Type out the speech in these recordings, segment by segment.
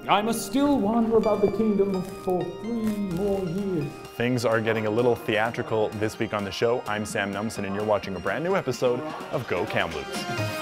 I must still wander about the kingdom for 3 more years. Things are getting a little theatrical this week on the show. I'm Sam Numsen, and you're watching a brand new episode of Go Kamloops.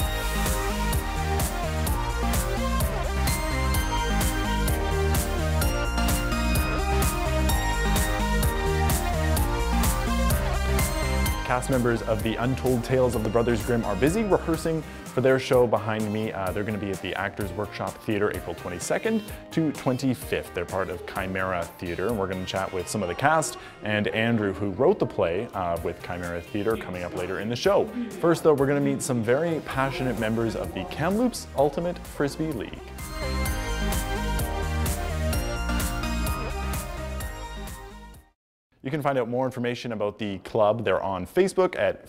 Cast members of the Untold Tales of the Brothers Grimm are busy rehearsing for their show behind me. They're going to be at the Actors Workshop Theatre April 22nd to 25th. They're part of Chimera Theatre, and we're going to chat with some of the cast and Andrew, who wrote the play with Chimera Theatre, coming up later in the show. First, though, we're going to meet some very passionate members of the Kamloops Ultimate Frisbee League. You can find out more information about the club. They're on Facebook at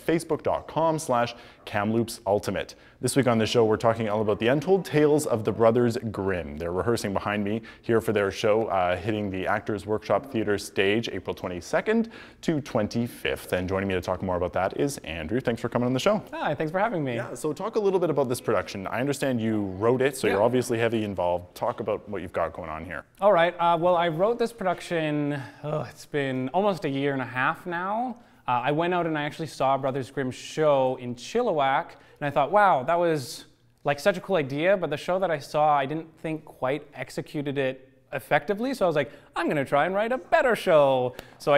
facebook.com/KamloopsUltimate. This week on the show, we're talking all about the Untold Tales of the Brothers Grimm. They're rehearsing behind me here for their show, hitting the Actors Workshop Theatre stage April 22nd to 25th. And joining me to talk more about that is Andrew. Thanks for coming on the show. Hi, thanks for having me. Yeah, so talk a little bit about this production. I understand you wrote it, so you're obviously heavily involved. Talk about what you've got going on here. All right, well, I wrote this production, it's been almost a year and a half now. I went out and I actually saw Brothers Grimm show in Chilliwack, and I thought, wow, that was like such a cool idea, but the show that I saw, I didn't think quite executed it effectively, so I was like, I'm gonna try and write a better show. So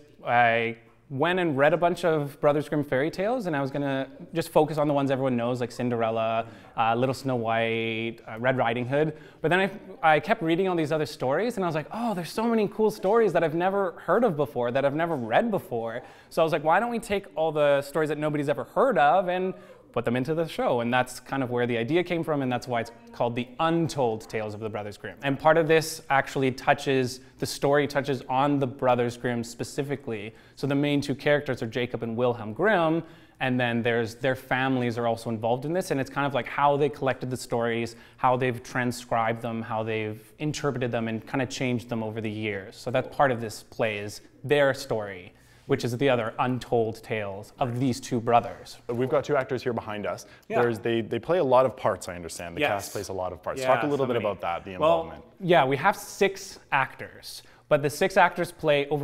I went and read a bunch of Brothers Grimm fairy tales, and I was gonna just focus on the ones everyone knows, like Cinderella, Little Snow White, Red Riding Hood. But then I kept reading all these other stories, and I was like, oh, there's so many cool stories that I've never heard of before, that I've never read before. So I was like, why don't we take all the stories that nobody's ever heard of and put them into the show? And that's kind of where the idea came from, and that's why it's called the Untold Tales of the Brothers Grimm. And part of this actually the story touches on the Brothers Grimm specifically. So the main two characters are Jacob and Wilhelm Grimm, and then their families are also involved in this, and it's kind of like how they collected the stories, how they've transcribed them, how they've interpreted them, and kind of changed them over the years. So that's part of this play, is their story, which is the other untold tales of these two brothers. We've got two actors here behind us. Yeah. They play a lot of parts, I understand. The cast plays a lot of parts. Yeah, talk a little bit about that, the involvement. Well, yeah, we have 6 actors, but the 6 actors play over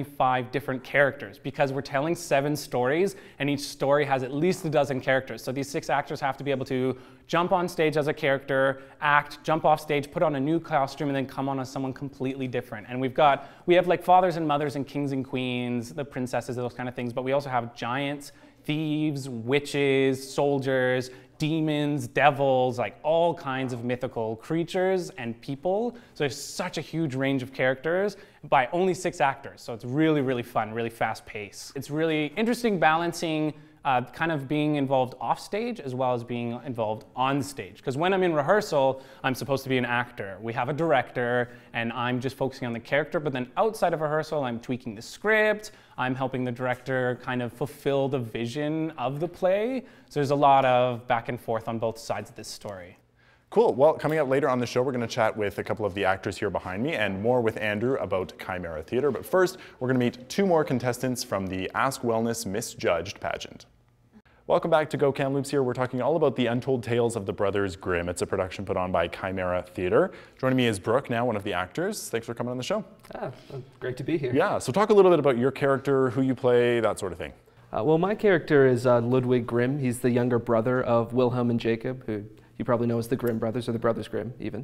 75 different characters because we're telling 7 stories, and each story has at least a dozen characters. So these 6 actors have to be able to jump on stage as a character, act, jump off stage, put on a new costume, and then come on as someone completely different. And we have like fathers and mothers and kings and queens, the princesses, those kind of things, but we also have giants, thieves, witches, soldiers, demons, devils, like all kinds of mythical creatures and people. So there's such a huge range of characters by only 6 actors. So it's really, really fun, really fast paced. It's really interesting balancing kind of being involved off stage as well as being involved on stage. Because when I'm in rehearsal, I'm supposed to be an actor. We have a director, and I'm just focusing on the character, but then outside of rehearsal, I'm tweaking the script, I'm helping the director kind of fulfill the vision of the play. So there's a lot of back and forth on both sides of this story. Cool. Well, coming up later on the show, we're going to chat with a couple of the actors here behind me and more with Andrew about Chimera Theatre. But first, we're going to meet 2 more contestants from the Ask Wellness Misjudged pageant. Welcome back to Go Kamloops here. We're talking all about the Untold Tales of the Brothers Grimm. It's a production put on by Chimera Theatre. Joining me is Brooke, now one of the actors. Thanks for coming on the show. Great to be here. Yeah, so talk a little bit about your character, who you play, that sort of thing. Well, my character is Ludwig Grimm. He's the younger brother of Wilhelm and Jacob, who you probably know as the Grimm brothers, or the Brothers Grimm even.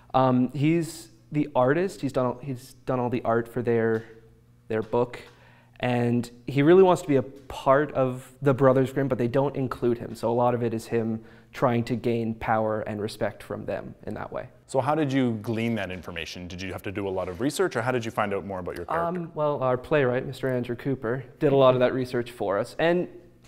He's the artist. He's done all the art for their book. And he really wants to be a part of the Brothers Grimm, but they don't include him. So a lot of it is him trying to gain power and respect from them in that way. So how did you glean that information? Did you have to do a lot of research, or how did you find out more about your character? Well, our playwright, Mr. Andrew Cooper, did a lot of that research for us. And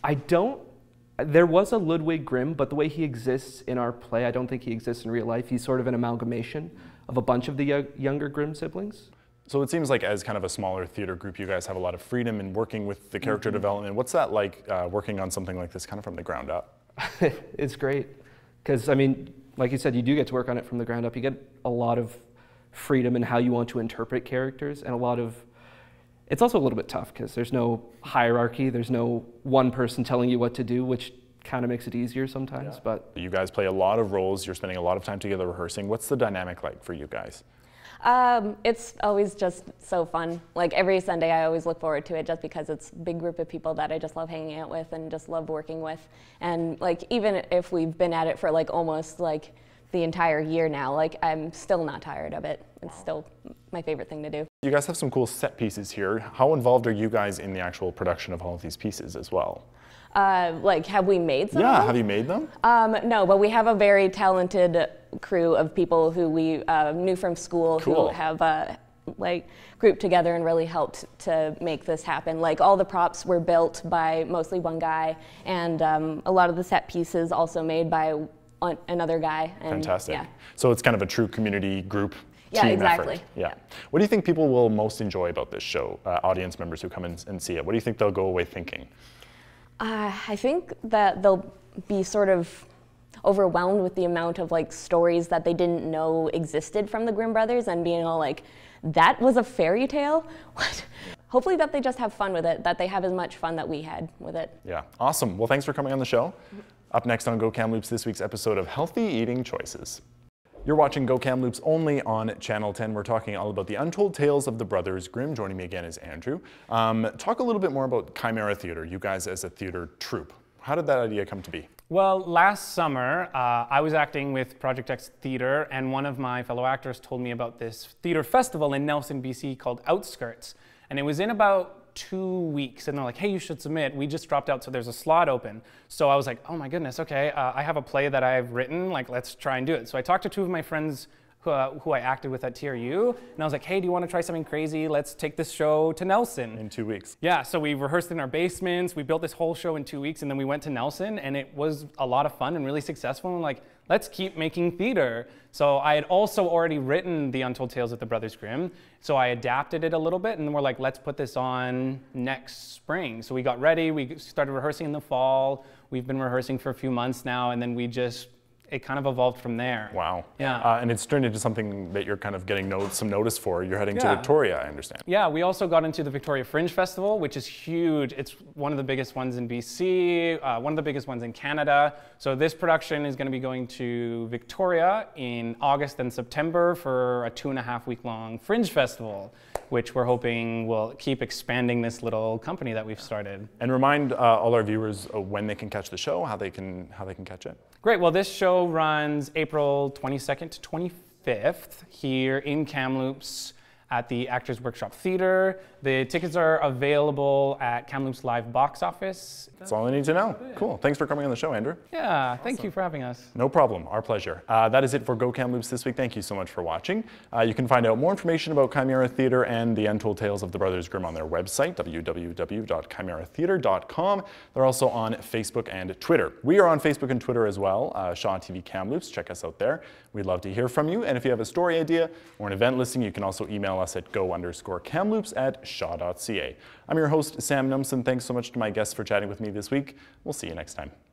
there was a Ludwig Grimm, but the way he exists in our play, I don't think he exists in real life. He's sort of an amalgamation of a bunch of the younger Grimm siblings. So it seems like as kind of a smaller theater group, you guys have a lot of freedom in working with the character development. What's that like working on something like this kind of from the ground up? It's great. Because, I mean, like you said, you do get to work on it from the ground up. You get a lot of freedom in how you want to interpret characters, and it's also a little bit tough because there's no hierarchy. There's no one person telling you what to do, which kind of makes it easier sometimes. But you guys play a lot of roles. You're spending a lot of time together rehearsing. What's the dynamic like for you guys? It's always just so fun. Like every Sunday I always look forward to it just because it's a big group of people that I just love hanging out with and just love working with. And like even if we've been at it for like almost like the entire year now, like I'm still not tired of it. It's still my favorite thing to do. You guys have some cool set pieces here. How involved are you guys in the actual production of all of these pieces as well? Like, have we made some? Yeah, have you made them? No, but we have a very talented crew of people who we knew from school who have like grouped together and really helped to make this happen. Like all the props were built by mostly one guy, and a lot of the set pieces also made by another guy. And, fantastic. Yeah. So it's kind of a true community group. Yeah, team exactly. effort. Yeah. What do you think people will most enjoy about this show? Audience members who come in and see it. What do you think they'll go away thinking? I think that they'll be sort of overwhelmed with the amount of like stories that they didn't know existed from the Grimm brothers, and being all like, that was a fairy tale? What? Hopefully that they just have fun with it, that they have as much fun that we had with it. Yeah, awesome. Well, thanks for coming on the show. Up next on Go Kamloops, this week's episode of Healthy Eating Choices. You're watching Go Kamloops only on Channel 10. We're talking all about the Untold Tales of the Brothers Grimm. Joining me again is Andrew. Talk a little bit more about Chimera Theatre, you guys as a theatre troupe. How did that idea come to be? Well, last summer, I was acting with Project X Theatre, and one of my fellow actors told me about this theatre festival in Numsen, BC called Outskirts. And it was in about 2 weeks, and they're like, hey, you should submit. We just dropped out, so there's a slot open. So I was like, oh my goodness, okay, I have a play that I've written, like, let's try and do it. So I talked to two of my friends who I acted with at TRU, and I was like, hey, do you want to try something crazy? Let's take this show to Nelson. In 2 weeks. Yeah, so we rehearsed in our basements, we built this whole show in 2 weeks, and then we went to Nelson, and it was a lot of fun and really successful, and like, let's keep making theater. So I had also already written The Untold Tales of the Brothers Grimm, so I adapted it a little bit, and then we're like, let's put this on next spring. So we got ready, we started rehearsing in the fall, we've been rehearsing for a few months now, and then it kind of evolved from there. Wow. Yeah. And it's turned into something that you're kind of getting some notice for. You're heading to Victoria, I understand. Yeah, we also got into the Victoria Fringe Festival, which is huge. It's one of the biggest ones in BC, one of the biggest ones in Canada. So this production is going to be going to Victoria in August and September for a 2.5-week long Fringe Festival, which we're hoping will keep expanding this little company that we've started. And remind all our viewers when they can catch the show, how they can catch it. Great, well this show runs April 22nd to 25th here in Kamloops at the Actors Workshop Theatre. The tickets are available at Kamloops Live box office. That's all I need to know. Cool, thanks for coming on the show, Andrew. Yeah, thank you for having us. No problem, our pleasure. That is it for Go Kamloops this week. Thank you so much for watching. You can find out more information about Chimera Theatre and the Untold Tales of the Brothers Grimm on their website, www.chimeratheatre.com. They're also on Facebook and Twitter. We are on Facebook and Twitter as well, Shaw TV Kamloops. Check us out there. We'd love to hear from you. And if you have a story idea or an event listing, you can also email us at go_kamloops@shaw.ca. I'm your host, Sam Numsen. Thanks so much to my guests for chatting with me this week. We'll see you next time.